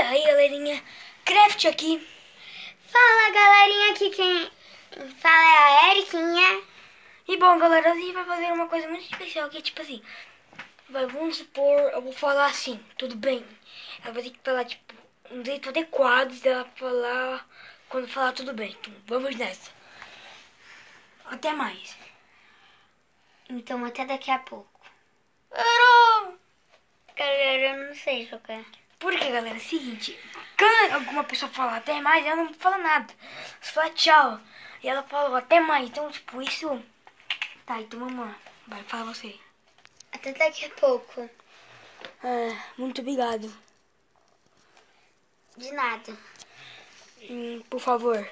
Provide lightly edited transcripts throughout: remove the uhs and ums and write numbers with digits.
aí galerinha, Craft aqui. Fala galerinha, aqui quem fala é a Eriquinha. E bom galera, a gente vai fazer uma coisa muito especial, que é tipo assim, vamos supor, eu vou falar assim, tudo bem? Ela vai ter que falar tipo, um jeito adequado dela falar, quando falar tudo bem. Então vamos nessa. Até mais. Então até daqui a pouco. Errou! Galera, eu não sei jogar. Por que galera? É o seguinte, quando alguma pessoa fala até mais, ela não fala nada. Você fala tchau. E ela falou até mais. Então, tipo, isso. Tá, então vamos lá. Vai, fala você. Até daqui a pouco. Muito obrigado. De nada. Por favor.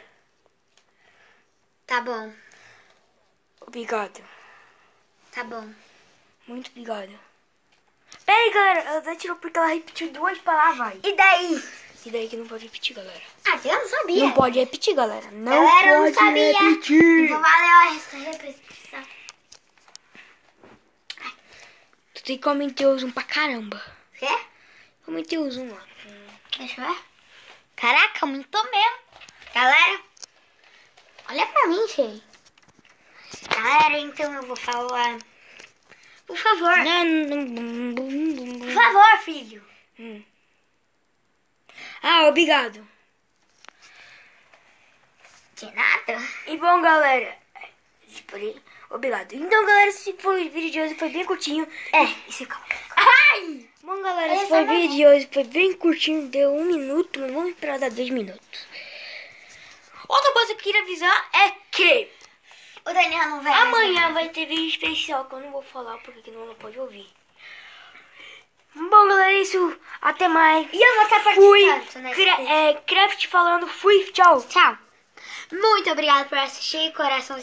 Tá bom. Obrigado. Tá bom. Muito obrigado. Pera aí, galera. Ela até tirou porque ela repetiu 2 palavras. E daí? E daí que não pode repetir, galera. Ah, eu não sabia. Não pode repetir, galera. Não Galera, eu pode não sabia. repetir. Então valeu essa repetição. Tu tem que aumentar o zoom pra caramba. Quê? Aumentei o zoom, ó. Deixa eu ver. Caraca, aumentou mesmo. Galera, olha pra mim, gente. Galera, então eu vou falar. Por favor. Por favor, filho. Obrigado. De nada. E bom, galera. Obrigado. Então, galera, esse foi o vídeo de hoje. Foi bem curtinho. Isso, calma. Ai! Bom, galera, esse foi o vídeo de hoje. Foi bem curtinho. Deu 1 minuto. Mas vamos esperar dar 2 minutos. Outra coisa que eu queria avisar é que O Daniel não vai. amanhã vai ter vídeo especial que eu não vou falar porque não pode ouvir. Bom, galera, isso. Até mais. E eu vou estar Fui. participando nesse vídeo. Craft falando. Fui. Tchau. Tchau. Muito obrigada por assistir, coração.